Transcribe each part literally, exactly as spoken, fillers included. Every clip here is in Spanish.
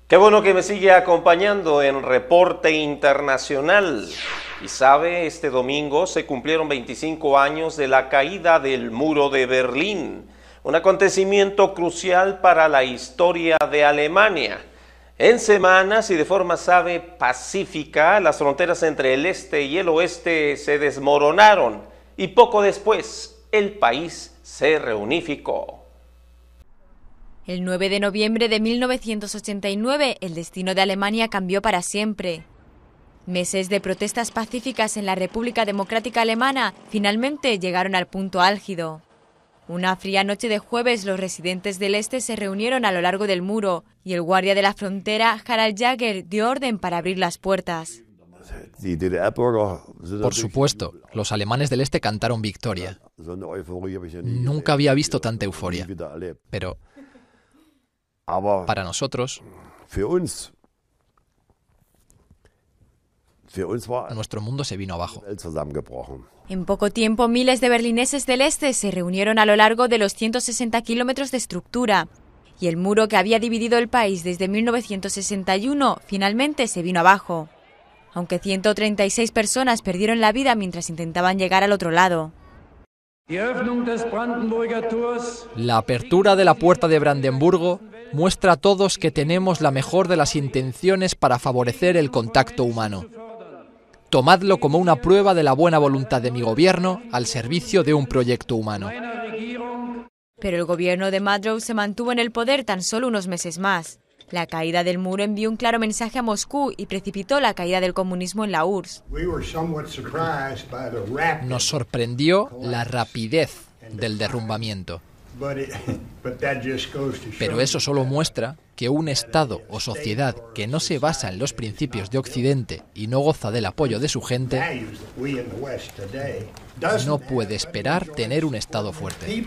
Qué bueno que me sigue acompañando en Reporte Internacional. Y sabe, este domingo se cumplieron veinticinco años de la caída del Muro de Berlín, un acontecimiento crucial para la historia de Alemania. En semanas y de forma, sabe, pacífica, las fronteras entre el este y el oeste se desmoronaron y poco después el país se reunificó. El nueve de noviembre de mil novecientos ochenta y nueve, el destino de Alemania cambió para siempre. Meses de protestas pacíficas en la República Democrática Alemana finalmente llegaron al punto álgido. Una fría noche de jueves, los residentes del este se reunieron a lo largo del muro y el guardia de la frontera, Harald Jäger, dio orden para abrir las puertas. Por supuesto, los alemanes del este cantaron victoria. Nunca había visto tanta euforia. Pero para nosotros, nuestro mundo se vino abajo. En poco tiempo, miles de berlineses del este se reunieron a lo largo de los ciento sesenta kilómetros de estructura, y el muro que había dividido el país desde mil novecientos sesenta y uno finalmente se vino abajo, aunque ciento treinta y seis personas perdieron la vida mientras intentaban llegar al otro lado. La apertura de la puerta de Brandenburgo muestra a todos que tenemos la mejor de las intenciones para favorecer el contacto humano. Tomadlo como una prueba de la buena voluntad de mi gobierno al servicio de un proyecto humano. Pero el gobierno de Madrow se mantuvo en el poder tan solo unos meses más. La caída del muro envió un claro mensaje a Moscú y precipitó la caída del comunismo en la U R S S. Nos sorprendió la rapidez del derrumbamiento. Pero eso solo muestra que un Estado o sociedad que no se basa en los principios de Occidente y no goza del apoyo de su gente, no puede esperar tener un Estado fuerte.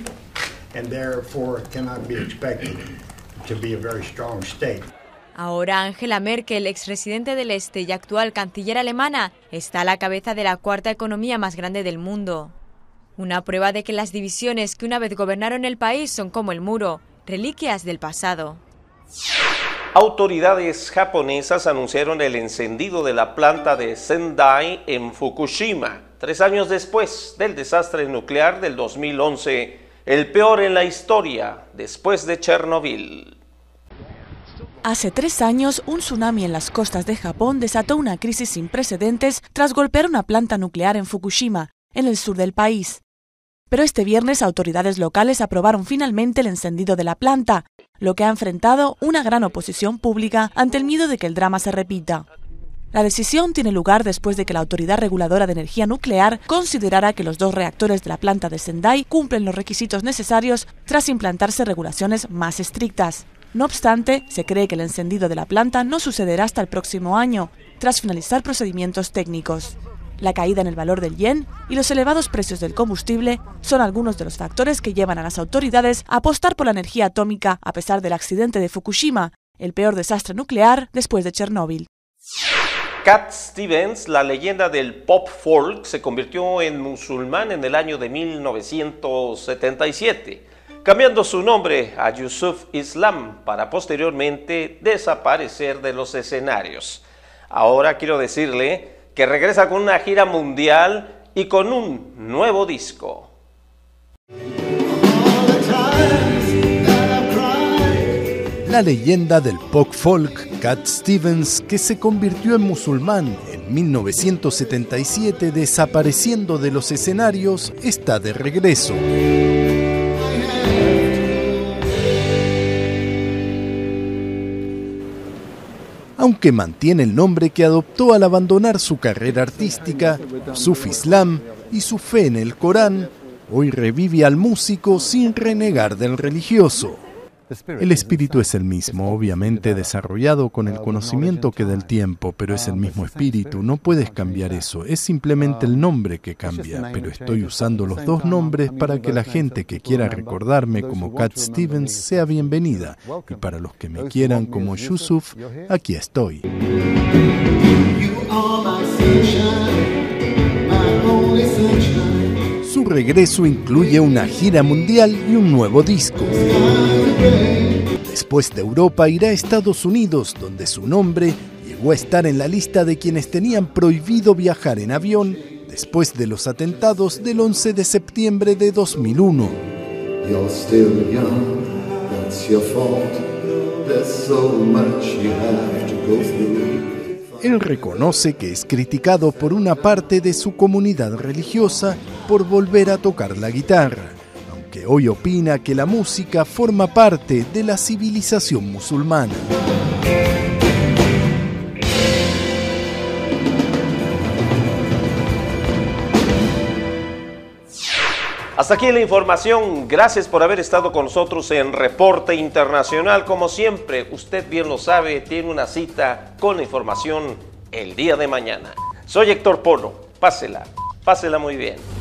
Ahora Angela Merkel, exresidente del Este y actual canciller alemana, está a la cabeza de la cuarta economía más grande del mundo. Una prueba de que las divisiones que una vez gobernaron el país son como el muro, reliquias del pasado. Autoridades japonesas anunciaron el encendido de la planta de Sendai en Fukushima, tres años después del desastre nuclear del dos mil once, el peor en la historia, después de Chernobyl. Hace tres años, un tsunami en las costas de Japón desató una crisis sin precedentes tras golpear una planta nuclear en Fukushima, en el sur del país. Pero este viernes, autoridades locales aprobaron finalmente el encendido de la planta, lo que ha enfrentado una gran oposición pública ante el miedo de que el drama se repita. La decisión tiene lugar después de que la Autoridad Reguladora de Energía Nuclear considerara que los dos reactores de la planta de Sendai cumplen los requisitos necesarios tras implantarse regulaciones más estrictas. No obstante, se cree que el encendido de la planta no sucederá hasta el próximo año, tras finalizar procedimientos técnicos. La caída en el valor del yen y los elevados precios del combustible son algunos de los factores que llevan a las autoridades a apostar por la energía atómica a pesar del accidente de Fukushima, el peor desastre nuclear después de Chernóbil. Cat Stevens, la leyenda del pop folk, se convirtió en musulmán en el año de mil novecientos setenta y siete, cambiando su nombre a Yusuf Islam para posteriormente desaparecer de los escenarios. Ahora quiero decirle que regresa con una gira mundial y con un nuevo disco. La leyenda del pop folk, Cat Stevens, que se convirtió en musulmán en mil novecientos setenta y siete desapareciendo de los escenarios, está de regreso. Aunque mantiene el nombre que adoptó al abandonar su carrera artística, Yusuf Islam y su fe en el Corán, hoy revive al músico sin renegar del religioso. El espíritu es el mismo, obviamente desarrollado con el conocimiento que da el tiempo, pero es el mismo espíritu, no puedes cambiar eso, es simplemente el nombre que cambia, pero estoy usando los dos nombres para que la gente que quiera recordarme como Cat Stevens sea bienvenida, y para los que me quieran como Yusuf, aquí estoy. Su regreso incluye una gira mundial y un nuevo disco. Después de Europa irá a Estados Unidos, donde su nombre llegó a estar en la lista de quienes tenían prohibido viajar en avión después de los atentados del once de septiembre de dos mil uno. You're still young, that's your fault. There's so much you have to go through. Él reconoce que es criticado por una parte de su comunidad religiosa por volver a tocar la guitarra, aunque hoy opina que la música forma parte de la civilización musulmana. Hasta aquí la información. Gracias por haber estado con nosotros en Reporte Internacional. Como siempre, usted bien lo sabe, tiene una cita con la información el día de mañana. Soy Héctor Polo. Pásela, pásela muy bien.